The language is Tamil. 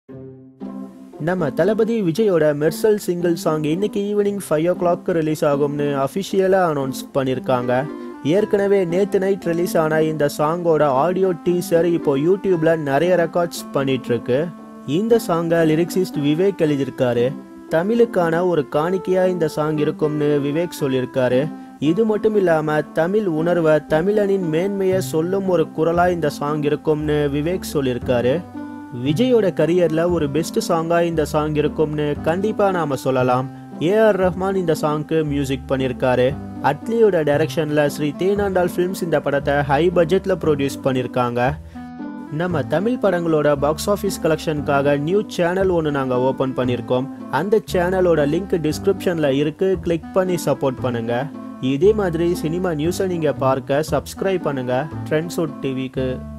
நம்ம தளபதி விஜயோட மெர்சல் சிங்கிள் சாங் இன்னைக்கு ஈவினிங் 5 o'clock ரிலீஸ் ஆகும்னு அஃபிஷியலாக அனௌன்ஸ் பண்ணியிருக்காங்க. ஏற்கனவே நேற்று நைட் ரிலீஸ் ஆன இந்த சாங்கோட ஆடியோ டீசர் இப்போ யூடியூப்ல நிறைய ரெக்கார்ட்ஸ் பண்ணிட்டு இருக்கு. இந்த சாங்கை லிரிக்ஸிஸ்ட் விவேக் எழுதியிருக்காரு. தமிழுக்கான ஒரு காணிக்கையா இந்த சாங் இருக்கும்னு விவேக் சொல்லியிருக்காரு. இது மட்டும் இல்லாம தமிழ் உணர்வை, தமிழனின் மேன்மையை சொல்லும் ஒரு குரலா இந்த சாங் இருக்கும்னு விவேக் சொல்லியிருக்காரு. விஜயோட கரியர்ல ஒரு பெஸ்ட் சாங்கா இந்த சாங் இருக்கும்னு கண்டிப்பா நாம சொல்லலாம். ஏஆர் ரஹ்மான் இந்த சாங்க்கு மியூசிக் பண்ணியிருக்காரு. அட்லியோட டைரக்ஷன்ல ஸ்ரீ தேனாண்டால் ஃபிலிம்ஸ் இந்த படத்தை ஹை பட்ஜெட்ல ப்ரொடியூஸ் பண்ணியிருக்காங்க. நம்ம தமிழ் படங்களோட பாக்ஸ் ஆஃபீஸ் கலெக்ஷனுக்காக நியூ சேனல் ஒன்று நாங்கள் ஓப்பன் பண்ணியிருக்கோம். அந்த சேனலோட லிங்க் டிஸ்கிரிப்ஷன்ல இருக்கு, கிளிக் பண்ணி சப்போர்ட் பண்ணுங்க. இதே மாதிரி சினிமா நியூஸை நீங்க பார்க்க சப்ஸ்கிரைப் பண்ணுங்க ட்ரெண்ட்ஸ் டிவிக்கு.